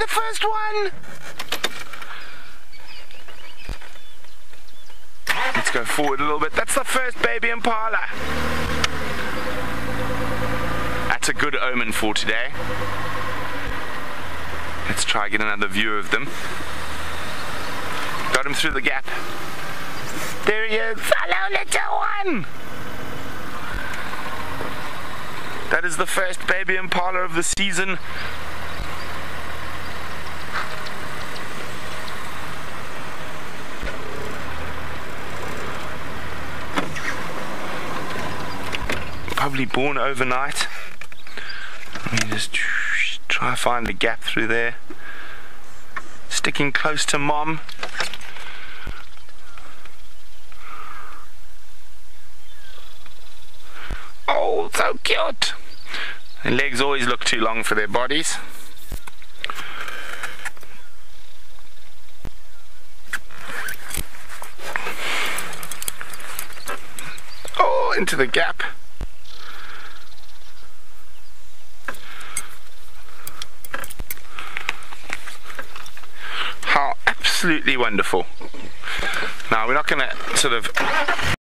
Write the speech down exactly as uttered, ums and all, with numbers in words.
the first one! Let's go forward a little bit. That's the first baby impala. That's a good omen for today. Let's try get another view of them. Got him through the gap. There he is. Hello, little one! That is the first baby impala of the season. Probably born overnight. Let me just try to find the gap through there. Sticking close to mom. Oh, so cute. Their legs always look too long for their bodies. Oh, into the gap. How absolutely wonderful. Now we're not going to sort of